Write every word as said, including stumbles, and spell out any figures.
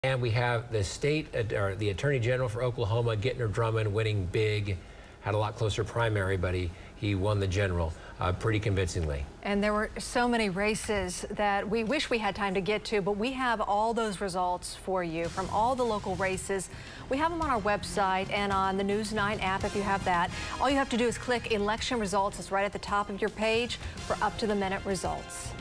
And we have the state, or the Attorney General for Oklahoma, Gentner Drummond, winning big. Had a lot closer primary, but he, he won the general uh, pretty convincingly. And there were so many races that we wish we had time to get to, but we have all those results for you from all the local races. We have them on our website and on the News nine app if you have that. All you have to do is click election results. It's right at the top of your page for up-to-the-minute results.